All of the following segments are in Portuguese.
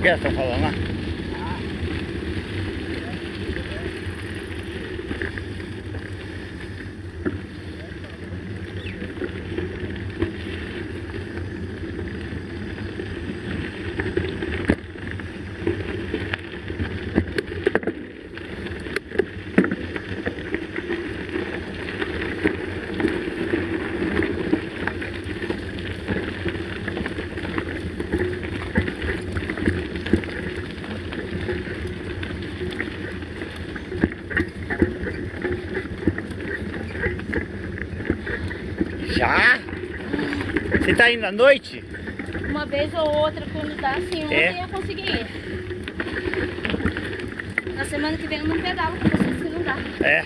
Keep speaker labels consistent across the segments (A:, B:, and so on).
A: elas estão falando lá? Já? Você tá indo à noite?
B: Uma vez ou outra, quando dá assim, ontem eu consegui ir. Na semana que vem eu não pedalo com vocês, se não dá.
A: É.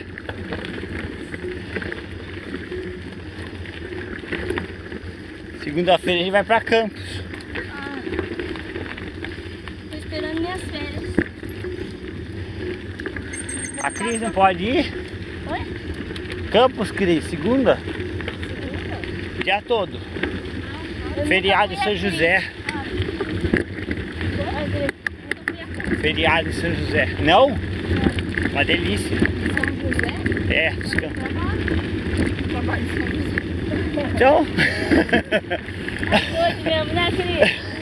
A: Segunda-feira a gente vai pra Campos.
B: Tô esperando minhas férias.
A: A Cris não pode ir?
B: Oi?
A: Campos, Cris, segunda?
B: Segunda?
A: Dia todo.
B: Eu
A: Feriado em
B: nunca fui
A: São
B: aqui.
A: José.
B: Eu nunca fui a Campos.
A: Feriado em São José. Não? Uma delícia.
B: São José?
A: É, dos Campos.
B: Trabalho em São José.
A: Então.
B: É doido mesmo, né, Cris?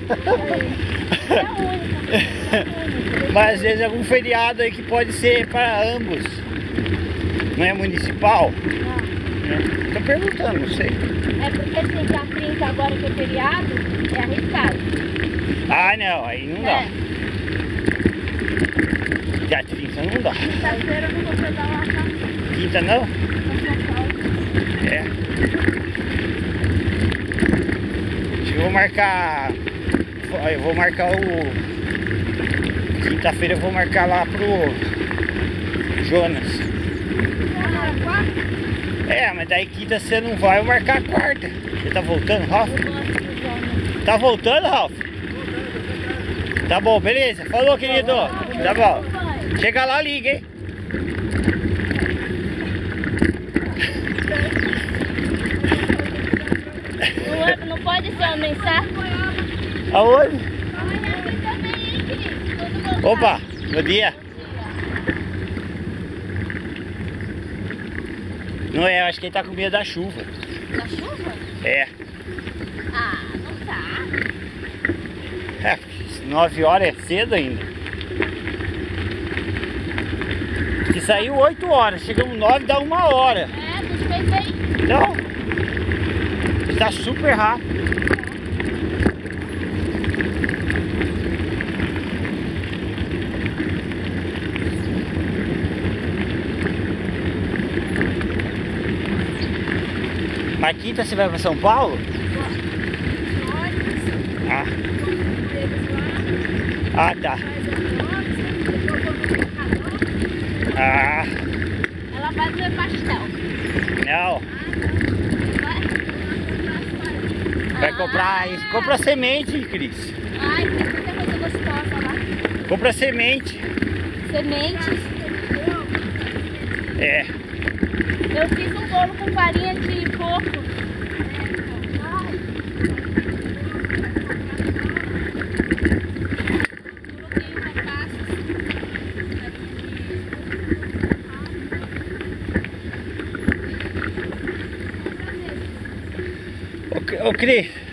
B: É a única.
A: Mas às vezes algum feriado aí que pode ser para ambos. Não é municipal?
B: Não.
A: Tô perguntando, não sei.
B: É porque assim, dia 30 agora que é feriado, é arriscado.
A: Ah, não, aí não dá. Dia 30 não dá.
B: Quinta-feira eu não vou pedalar, tá?
A: Quinta não? É. Acho que eu vou marcar. Eu vou marcar o. Quinta-feira eu vou marcar lá pro Jonas. É, mas daí quinta você não vai, eu vou marcar a quarta. Você tá voltando, Ralf? Tá voltando, Ralf? Tá bom, beleza. Falou, querido. Tá bom. Chega lá, liga, hein?
B: Não pode ser uma mensagem?
A: Aonde?
B: Aqui também, hein, querido?
A: Opa, bom dia. Não é, eu acho que ele tá com medo da chuva.
B: Da chuva?
A: É.
B: Ah, não tá.
A: É, 9 horas é cedo ainda. Que saiu 8 horas, chegamos 9, dá 1 hora.
B: É, tu fez bem.
A: Então, está super rápido. Mas quinta você vai para São Paulo? Ah. Ah, tá. Ah,
B: Ela vai fazer pastel.
A: não. Vai comprar isso. Compra semente, Cris.
B: Ai, tem muita coisa gostosa lá.
A: Compra semente.
B: Sementes.
A: É.
B: Eu fiz um bolo com farinha de coco.
A: Ô, Cris.